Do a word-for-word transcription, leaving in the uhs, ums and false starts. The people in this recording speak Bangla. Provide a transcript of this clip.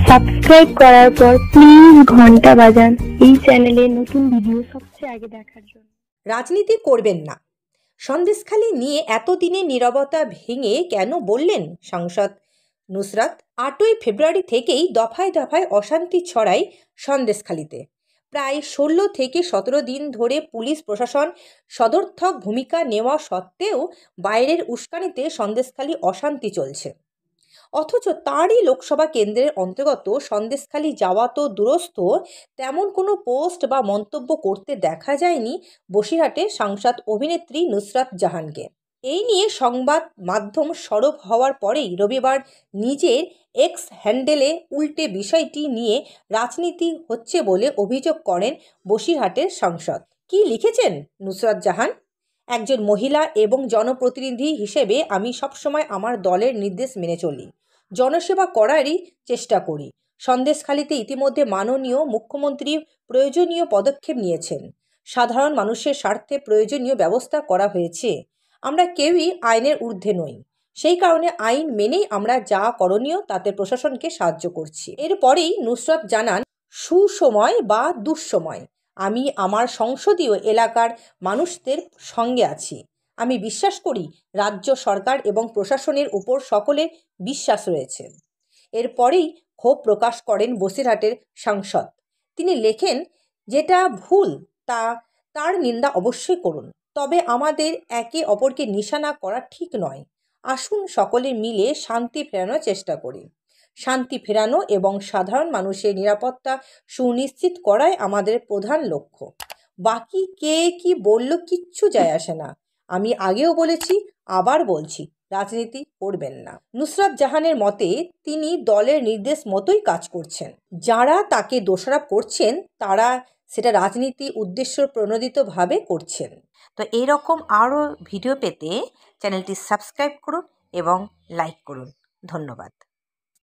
সাবস্ক্রাইব করার পর প্লিজ ঘন্টা বাজান এই চ্যানেলে নতুন ভিডিও সবচেয়ে আগে দেখার জন্য। রাজনীতি করবেন না, সন্দেশখালি নিয়ে এতদিনে নীরবতা ভেঙে কেন বললেন সাংসদ নুসরাত? আটই ফেব্রুয়ারি থেকেই দফায় দফায় অশান্তি ছড়ায় সন্দেশখালিতে। প্রায় ষোলো থেকে সতেরো দিন ধরে পুলিশ প্রশাসন সদর্থক ভূমিকা নেওয়া সত্ত্বেও বাইরের উস্কানিতে সন্দেশখালি অশান্তি চলছে। অথচ তারই লোকসভা কেন্দ্রের অন্তর্গত সন্দেশখালি যাওয়া তো দূরস্থ, তেমন কোনো পোস্ট বা মন্তব্য করতে দেখা যায়নি বসিরহাটের সাংসদ অভিনেত্রী নুসরাত জাহানকে। এই নিয়ে সংবাদ মাধ্যম সরব হওয়ার পরেই রবিবার নিজের এক্স হ্যান্ডেলে উল্টে বিষয়টি নিয়ে রাজনীতি হচ্ছে বলে অভিযোগ করেন বসিরহাটের সাংসদ। কি লিখেছেন নুসরাত জাহান? একজন মহিলা এবং জনপ্রতিনিধি হিসেবে আমি সবসময় আমার দলের নির্দেশ মেনে চলি, জনসেবা করারই চেষ্টা করি। সন্দেশখালিতে ইতিমধ্যে মাননীয় মুখ্যমন্ত্রী প্রয়োজনীয় পদক্ষেপ নিয়েছেন। সাধারণ মানুষের স্বার্থে প্রয়োজনীয় ব্যবস্থা করা হয়েছে। আমরা কেউই আইনের ঊর্ধ্বে নই, সেই কারণে আইন মেনেই আমরা যা করণীয় তাতে প্রশাসনকে সাহায্য করছি। এরপরেই নুসরাত জানান, সুসময় বা দুঃসময় আমি আমার সংসদীয় এলাকার মানুষদের সঙ্গে আছি। আমি বিশ্বাস করি রাজ্য সরকার এবং প্রশাসনের উপর সকলের বিশ্বাস রয়েছে। এরপরেই ক্ষোভ প্রকাশ করেন বসিরহাটের সাংসদ। তিনি লেখেন, যেটা ভুল তা তার নিন্দা অবশ্যই করুন, তবে আমাদের একে অপরকে নিশানা করা ঠিক নয়। আসুন সকলে মিলে শান্তি ফেরানোর চেষ্টা করি। শান্তি ফেরানো এবং সাধারণ মানুষের নিরাপত্তা সুনিশ্চিত করাই আমাদের প্রধান লক্ষ্য। বাকি কে কি বলল কিচ্ছু যায় আসে না। আমি আগেও বলেছি, আবার বলছি, রাজনীতি করবেন না। নুসরাত জাহানের মতে তিনি দলের নির্দেশ মতোই কাজ করছেন। যারা তাকে দোষারোপ করছেন তারা সেটা রাজনীতি উদ্দেশ্য প্রণোদিতভাবে করছেন। তো এইরকম আরও ভিডিও পেতে চ্যানেলটি সাবস্ক্রাইব করুন এবং লাইক করুন। ধন্যবাদ।